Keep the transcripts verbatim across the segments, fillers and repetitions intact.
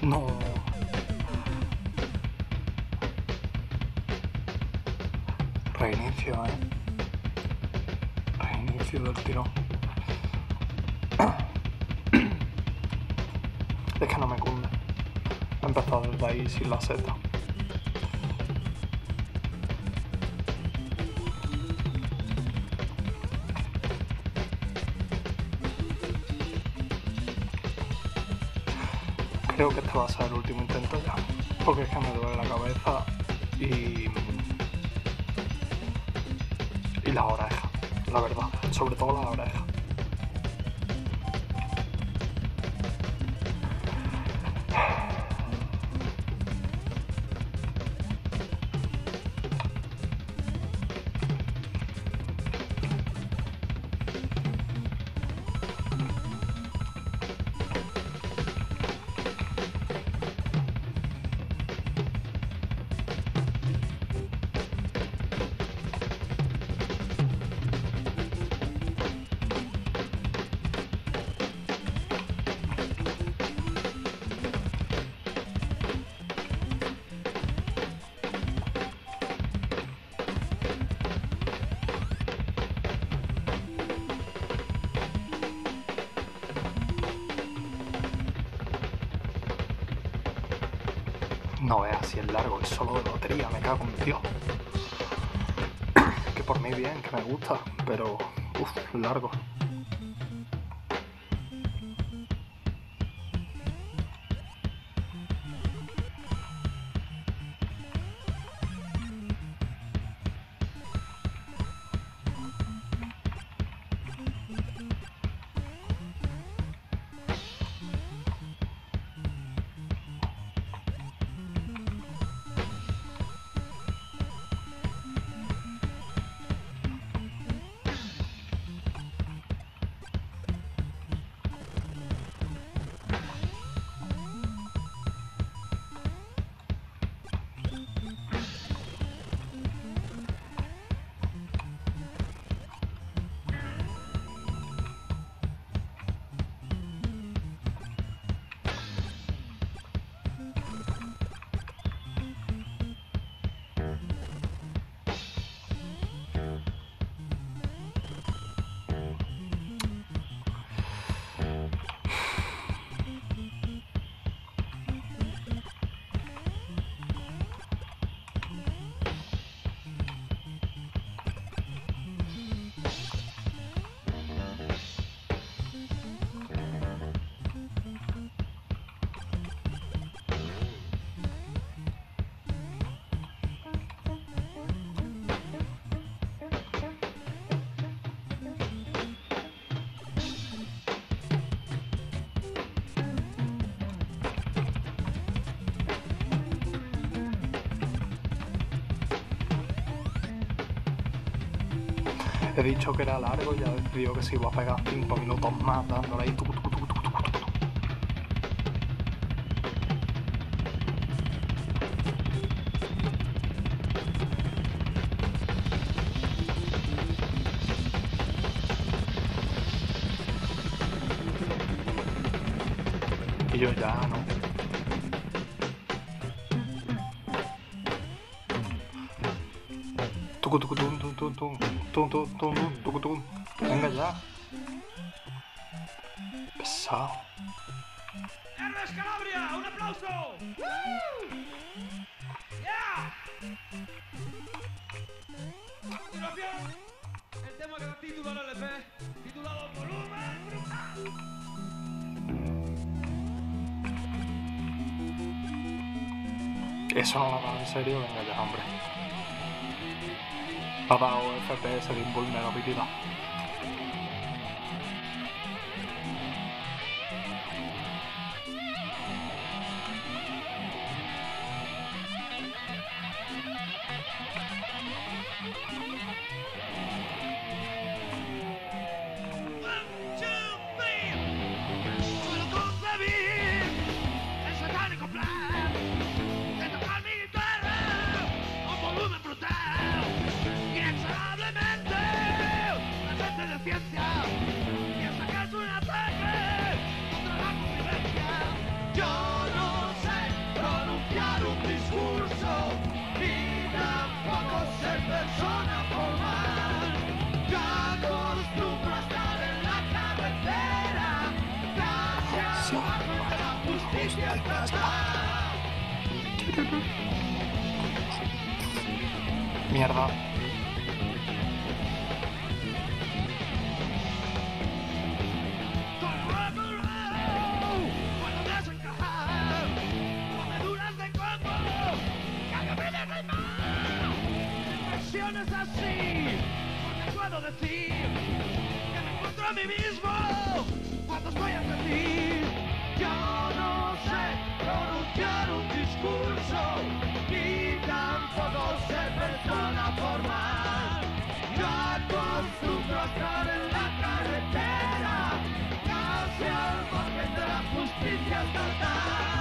No. Reinicio, eh. Reinicio del tirón. Es que no me cunde. He empezado desde ahí sin la seta. Creo que este va a ser el último intento ya, porque es que me duele la cabeza y, y las orejas, la verdad, sobre todo las orejas. No es así el largo, es solo de lotería, me cago en Dios. Que por mí bien, que me gusta, pero uff, largo. He dicho que era largo y ya he decidido que se iba a pegar cinco minutos más dándole ahí tucu, tucu, tucu, tucu, tucu, tucu. Y yo ya no. Tucu, tucu, tum, tum, tum, tum, tum, tum, tum, tum, tucu, tum. Venga ya. Pesado. ¡Hermes Calabria! ¡Un aplauso! ¡Woo! ¡Yeah! A continuación, el tema que da título al L P, titulado Volumen Brutal. Eso no lo hagas en serio, venga ya, hombre. Ha dado F P S de invulnerabilidad. Mierda. Es así, porque puedo decir que me encuentro a mí mismo cuando estoy ante ti. Yo no sé pronunciar un discurso, ni tampoco ser persona formal. Yo acostumbro a estar en la carretera, casi al margen de la justicia estatal.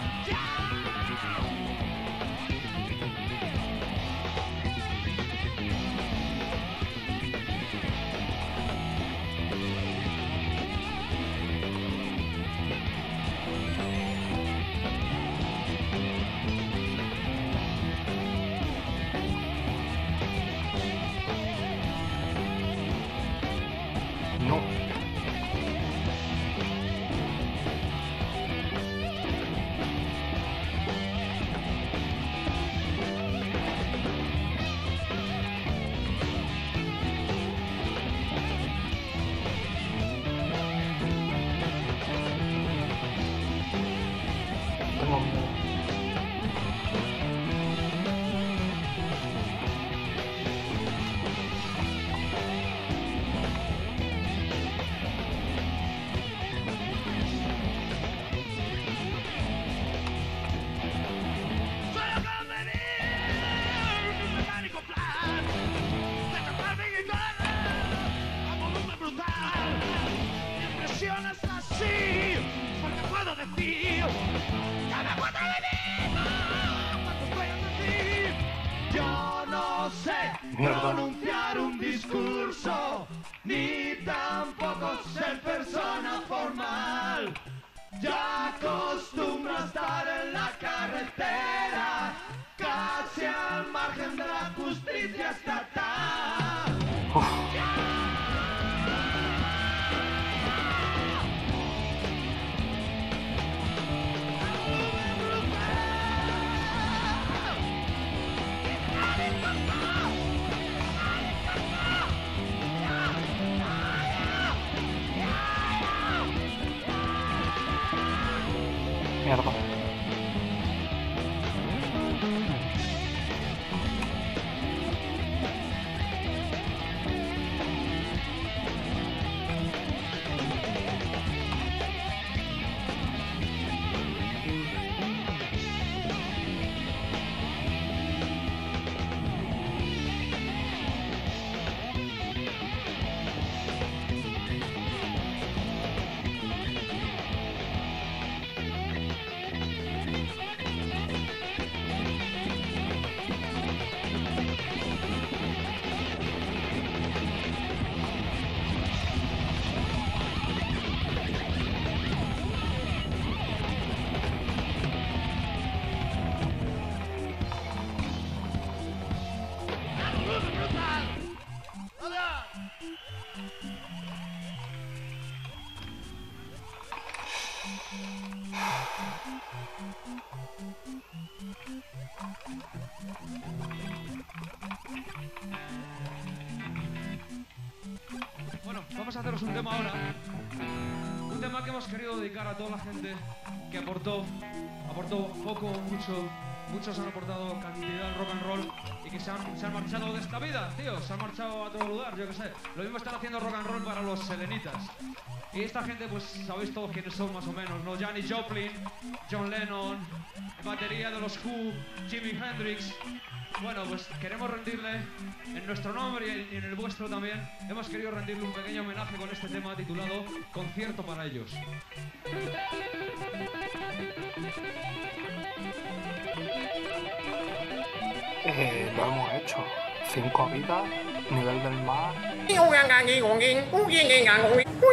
No. Tengo miedo. Es así, porque puedo decir que me encuentro a mí mismo cuando estoy ante ti. Yo no sé Mierda. pronunciar un discurso, ni tampoco ser persona formal. Ya acostumbro a estar en la carretera, casi al margen de la justicia estatal. Uf. Mierda. Bueno, vamos a haceros un tema ahora. Un tema que hemos querido dedicar a toda la gente que aportó, aportó poco, mucho. Muchos han aportado cantidad al rock and roll y que se han, se han marchado de esta vida, tío. Se han marchado a otro lugar, yo qué sé. Lo mismo están haciendo rock and roll para los selenitas. Y esta gente, pues, sabéis todos quiénes son más o menos, ¿no? Janis Joplin, John Lennon, batería de los Who, Jimi Hendrix. Bueno, pues queremos rendirle, en nuestro nombre y en el vuestro también, hemos querido rendirle un pequeño homenaje con este tema titulado Concierto para ellos. Eh, lo hemos hecho. Cinco vidas, nivel del mar.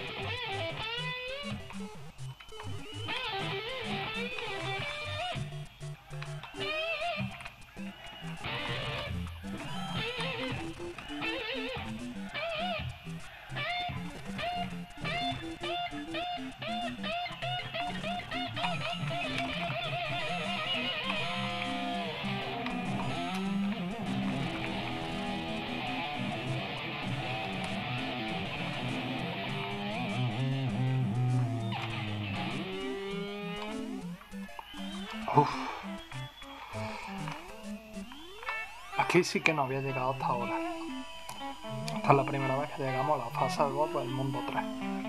Uf. Aquí sí que no había llegado hasta ahora. Esta es la primera vez que llegamos a la fase de voz del mundo tres.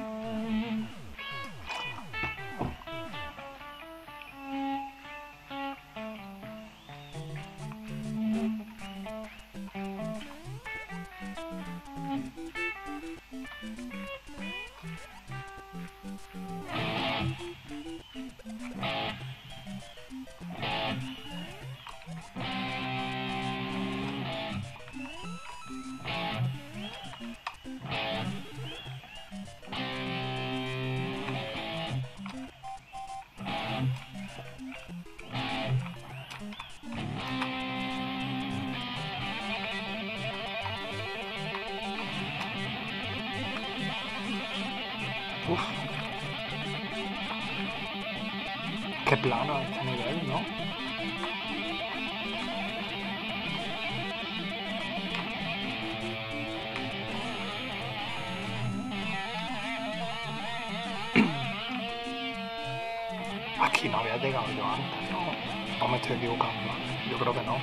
Uf. Qué plano este nivel, ¿no? Aquí no había llegado yo antes, ¿no? No me estoy equivocando. Yo creo que no.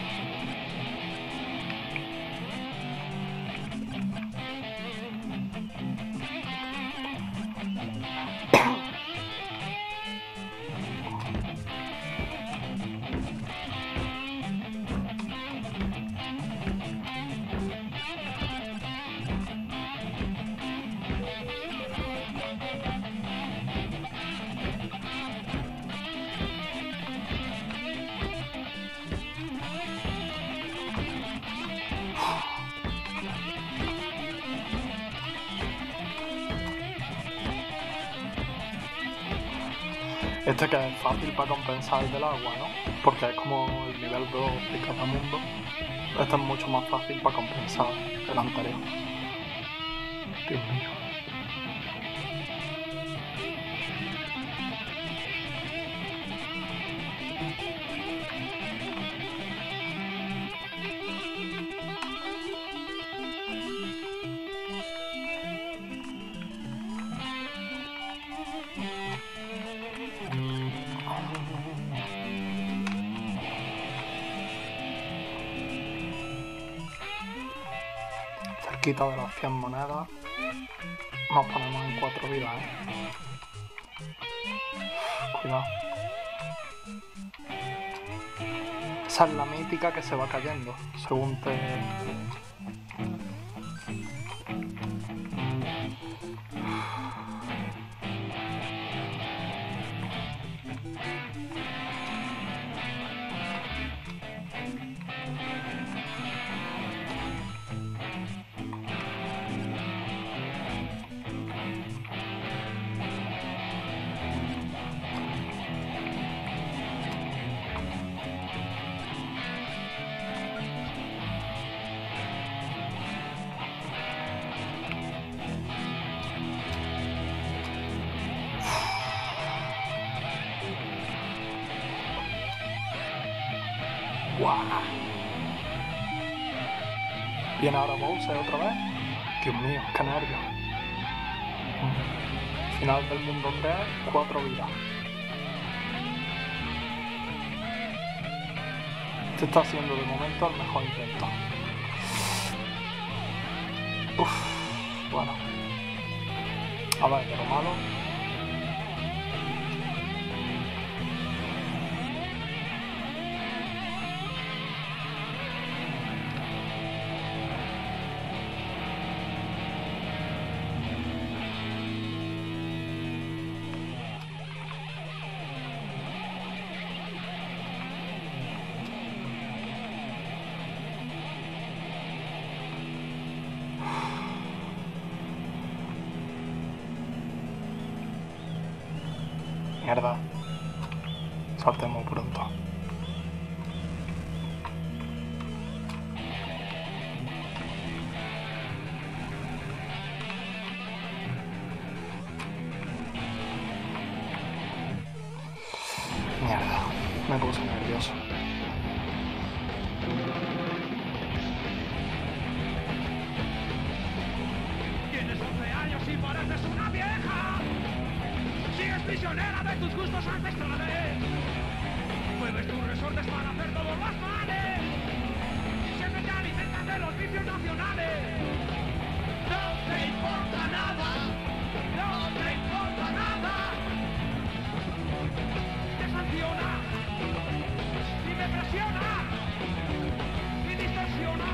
Este que es fácil para compensar el del agua, ¿no? Porque es como el nivel dos de cada mundo. Este es mucho más fácil para compensar el anterior. Dios mío. Cerquita de las cien monedas. Nos ponemos en cuatro vidas, ¿eh? Cuidado. Esa es la mítica que se va cayendo, según te... ¡Guau! Viene ahora Bowser otra vez. Dios mío, qué nervios. Final del mundo tres, cuatro vidas. Este está siendo de momento el mejor intento. Uff, bueno. A ver, de lo malo. Mierda. Saltemos pronto. Mierda. Me puse nervioso. Tienes once años y pareces una vieja. Sigues prisionera de tus gustos ancestrales. Mueves tus resortes para hacer todos los males. Siempre te alimentas de los vicios nacionales. No te importa nada. No te importa nada. Te sanciona. Y me presiona. Y distorsiona.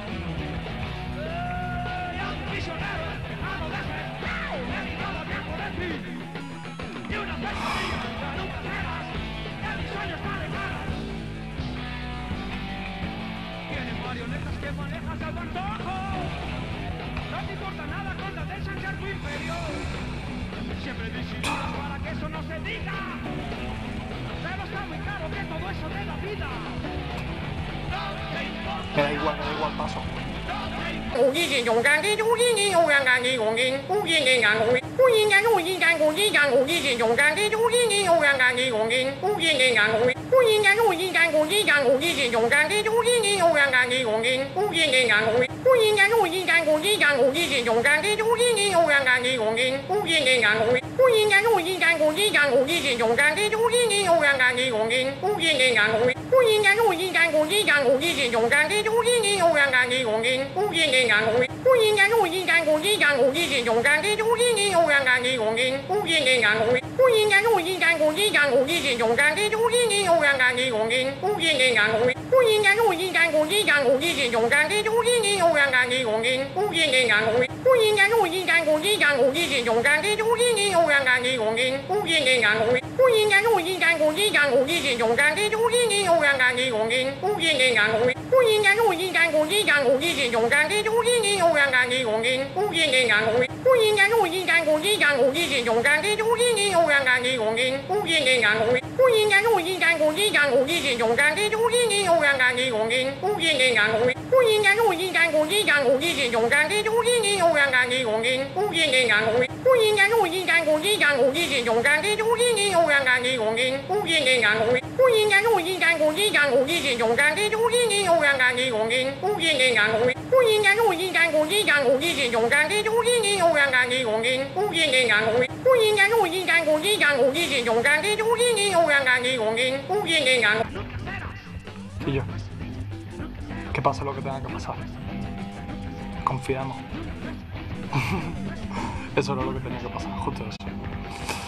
¡Eh! ¡Ya un prisionero! ¡Ah, no dejes! ¡He evitado tiempo de ti! ¡Y una pesadilla! ¡Ya nunca serás! ¡Que mi sueño está de cara! Tienes marionetas que manejas al antojo. No te importa nada con la del ser tu inferior. Siempre disimulas para que eso no se diga. Pero está muy claro que todo eso te da vida. No te importa. Me da igual, me da igual, paso. Y yo, que pase lo que tenga que pasar. Confiamos. Eso era lo que tenía que pasar, justo eso.